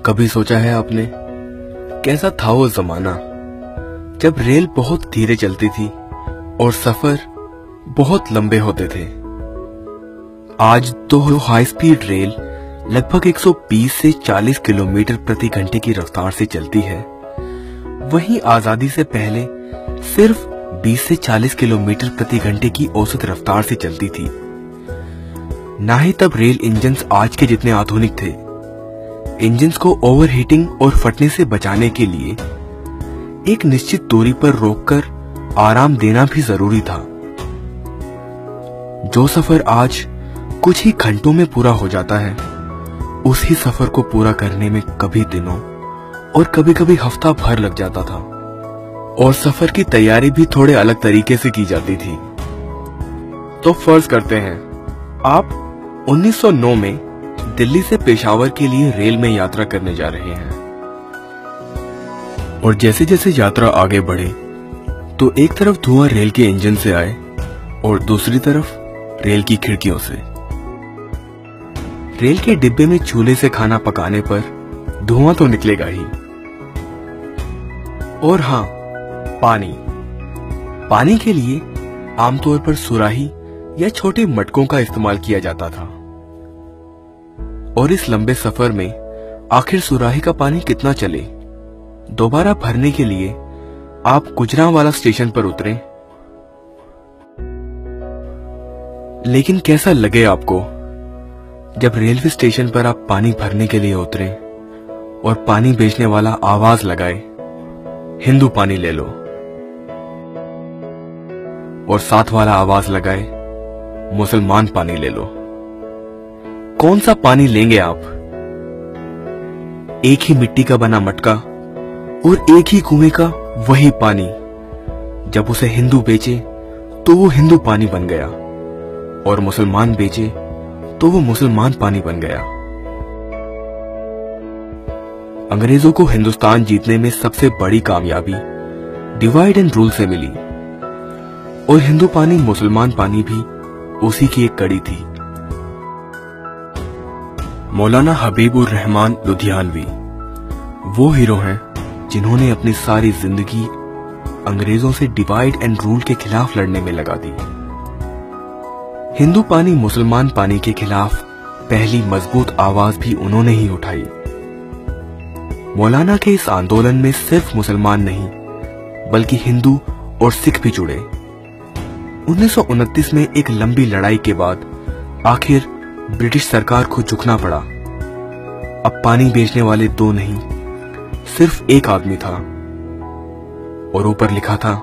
कभी सोचा है आपने कैसा था वो जमाना जब रेल बहुत धीरे चलती थी और सफर बहुत लंबे होते थे। आज तो हाई स्पीड रेल लगभग 120 से 40 किलोमीटर प्रति घंटे की रफ्तार से चलती है, वहीं आजादी से पहले सिर्फ 20 से 40 किलोमीटर प्रति घंटे की औसत रफ्तार से चलती थी। ना ही तब रेल इंजन्स आज के जितने आधुनिक थे। इंजन्स को ओवरहीटिंग और फटने से बचाने के लिए एक निश्चित दूरी पर रोककर आराम देना भी जरूरी था। जो सफर आज कुछ ही घंटों में पूरा हो जाता है, उसी सफर को पूरा करने में कभी दिनों और कभी कभी हफ्ता भर लग जाता था। और सफर की तैयारी भी थोड़े अलग तरीके से की जाती थी। तो फर्ज करते हैं आप 1909 में दिल्ली से पेशावर के लिए रेल में यात्रा करने जा रहे हैं, और जैसे जैसे यात्रा आगे बढ़े तो एक तरफ धुआं रेल के इंजन से आए और दूसरी तरफ रेल की खिड़कियों से। रेल के डिब्बे में चूल्हे से खाना पकाने पर धुआं तो निकलेगा ही। और हाँ, पानी के लिए आमतौर पर सुराही या छोटे मटकों का इस्तेमाल किया जाता था। और इस लंबे सफर में आखिर सुराही का पानी कितना चले? दोबारा भरने के लिए आप गुजरांवाला स्टेशन पर उतरे। लेकिन कैसा लगे आपको जब रेलवे स्टेशन पर आप पानी भरने के लिए उतरे और पानी बेचने वाला आवाज लगाए, हिंदू पानी ले लो, और साथ वाला आवाज लगाए, मुसलमान पानी ले लो। कौन सा पानी लेंगे आप? एक ही मिट्टी का बना मटका और एक ही कुएं का वही पानी। जब उसे हिंदू बेचे तो वो हिंदू पानी बन गया, और मुसलमान बेचे तो वो मुसलमान पानी बन गया। अंग्रेजों को हिंदुस्तान जीतने में सबसे बड़ी कामयाबी डिवाइड एंड रूल से मिली, और हिंदू पानी मुसलमान पानी भी उसी की एक कड़ी थी। मौलाना हबीबुर रहमान लुधियानवी वो हीरो हैं जिन्होंने अपनी सारी जिंदगी अंग्रेजों से डिवाइड एंड रूल के खिलाफ लड़ने में लगा दी। हिंदू पानी मुसलमान पानी के खिलाफ पहली मजबूत आवाज भी उन्होंने ही उठाई। मौलाना के इस आंदोलन में सिर्फ मुसलमान नहीं बल्कि हिंदू और सिख भी जुड़े। 1929 में एक लंबी लड़ाई के बाद आखिर ब्रिटिश सरकार को झुकना पड़ा। अब पानी बेचने वाले दो नहीं, सिर्फ एक आदमी था, और ऊपर लिखा था,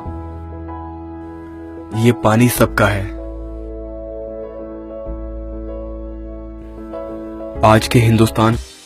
ये पानी सबका है। आज के हिंदुस्तान